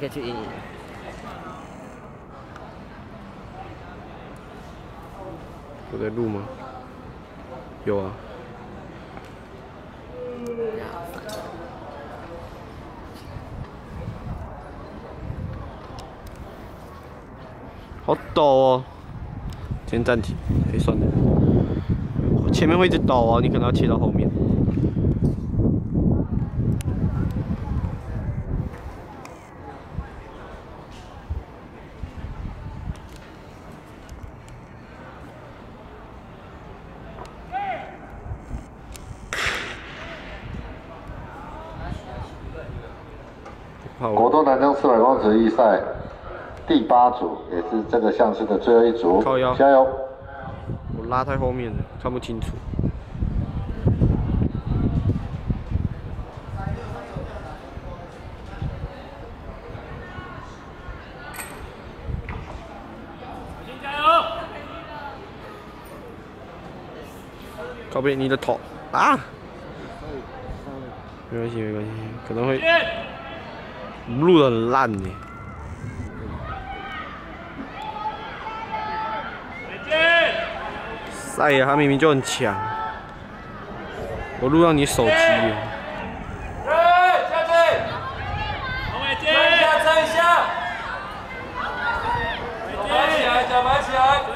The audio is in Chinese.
可以去赢。 有在录吗？有啊。好陡哦！先暂停，哎，算了，前面会一直抖哦，你可能要切到后面。 国中男生400公尺预赛第8组，也是这个项式的最后一组，加油！ 我拉太后面了，看不清楚。 加油！ 靠背，你的头啊！没关系，没关系，可能会录得很烂呢。赛亚他明明就很强，我录到你手机了。 下去！撑一下，撑一下！脚抬起来，脚抬起来！